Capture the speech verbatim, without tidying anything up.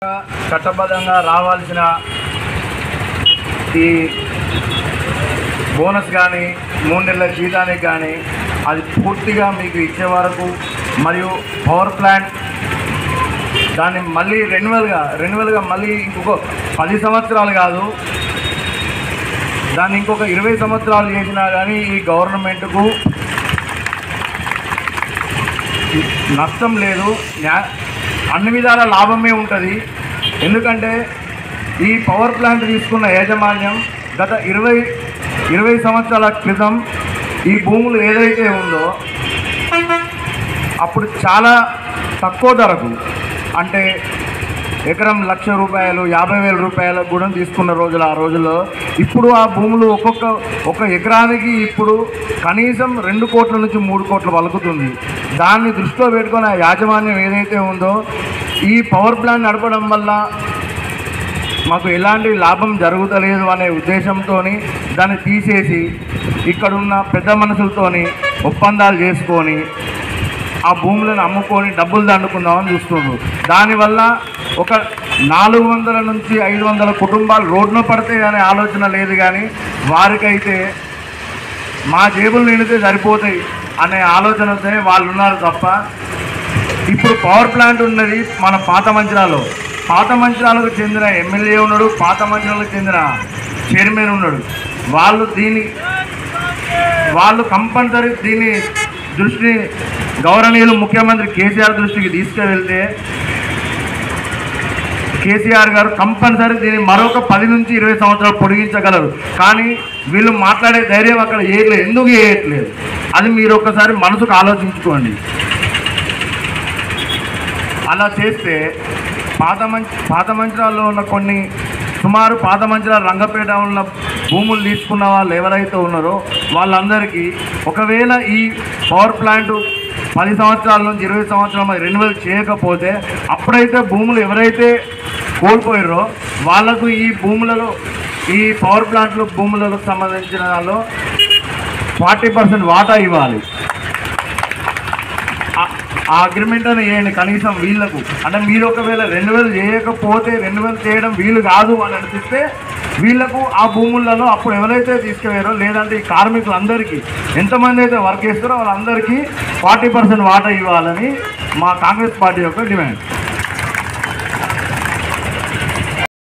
చట్టబద్ధంగా రావాల్సిన ఈ బోనస్ కానీ మూడు నెలల జీతానికి కానీ అది పూర్తిగా మీకు ఇచ్చే వరకు, మరియు పవర్ ప్లాంట్ దాన్ని మళ్ళీ రెన్యువల్గా రెన్యువల్గా మళ్ళీ ఇంకొక పది సంవత్సరాలు కాదు, దాన్ని ఇంకొక ఇరవై సంవత్సరాలు చేసినా కానీ ఈ గవర్నమెంట్కు నష్టం లేదు, అన్ని విధాల లాభమే ఉంటుంది. ఎందుకంటే ఈ పవర్ ప్లాంట్ తీసుకున్న యాజమాన్యం గత ఇరవై ఇరవై సంవత్సరాల క్రితం ఈ భూములు ఏదైతే ఉందో అప్పుడు చాలా తక్కువ ధరకు, అంటే ఎకరం లక్ష రూపాయలు యాభై వేల రూపాయలకు కూడా తీసుకున్న రోజులు ఆ రోజుల్లో. ఇప్పుడు ఆ భూములు ఒక్కొక్క ఒక ఎకరానికి ఇప్పుడు కనీసం రెండు కోట్ల నుంచి మూడు కోట్లు పలుకుతుంది. దాన్ని దృష్టిలో పెట్టుకొని ఆ యాజమాన్యం ఏదైతే ఉందో ఈ పవర్ ప్లాంట్ నడపడం వల్ల మాకు ఎలాంటి లాభం జరుగుతలేదు అనే ఉద్దేశంతో దాన్ని తీసేసి ఇక్కడున్న పెద్ద మనుషులతోని ఒప్పందాలు చేసుకొని ఆ భూములను అమ్ముకొని డబ్బులు దండుకుందామని చూస్తున్నారు. దానివల్ల ఒక నాలుగు వందల నుంచి ఐదు వందల కుటుంబాలు రోడ్డున పడతాయి అనే ఆలోచన లేదు, కానీ వారికైతే మా జేబులు నిండితే సరిపోతాయి అనే ఆలోచనతో వాళ్ళు ఉన్నారు తప్ప. ఇప్పుడు పవర్ ప్లాంట్ ఉన్నది మన పాత మంచిరాలో, పాత మంచిరాలకు చెందిన ఎమ్మెల్యే ఉన్నాడు, పాత మంచిరాలకు చెందిన చైర్మన్ ఉన్నాడు. వాళ్ళు దీని వాళ్ళు కంపల్సరీ దీని దృష్టిని గౌరవనీయులు ముఖ్యమంత్రి కేసీఆర్ దృష్టికి తీసుకువెళ్తే కేసీఆర్ గారు కంపల్సరీ దీన్ని మరొక పది నుంచి ఇరవై సంవత్సరాలు పొడిగించగలరు. కానీ వీళ్ళు మాట్లాడే ధైర్యం అక్కడ ఏయలేదు. ఎందుకు చేయట్లేదు అది మీరు ఒక్కసారి మనసుకు ఆలోచించుకోండి. అలా చేస్తే పాత మంచి పాత మంచిరాల్లో ఉన్న కొన్ని సుమారు పాత మంచిరాల రంగపేట ఉన్న భూములు తీసుకున్న వాళ్ళు ఎవరైతే ఉన్నారో వాళ్ళందరికీ ఒకవేళ ఈ పవర్ ప్లాంట్ పది సంవత్సరాల నుంచి ఇరవై సంవత్సరాలు రెన్యువల్ చేయకపోతే అప్పుడైతే భూములు ఎవరైతే కోల్పోయారో వాళ్ళకు ఈ భూములలో ఈ పవర్ ప్లాంట్లో భూములకు సంబంధించిన దానిలో ఫార్టీ పర్సెంట్ వాటా ఇవ్వాలి. ఆ అగ్రిమెంట్ అని వేయండి కనీసం వీళ్లకు. అంటే మీరు ఒకవేళ రెన్యువల్ చేయకపోతే రెన్యువల్ చేయడం వీలు కాదు అని అనిపిస్తే వీళ్లకు ఆ భూములలో అప్పుడు ఎవరైతే తీసుకుపోయారో లేదంటే ఈ కార్మికులందరికీ ఎంతమంది అయితే వర్క్ చేస్తారో వాళ్ళందరికీ ఫార్టీ పర్సెంట్ వాటా ఇవ్వాలని మా కాంగ్రెస్ పార్టీ యొక్క డిమాండ్.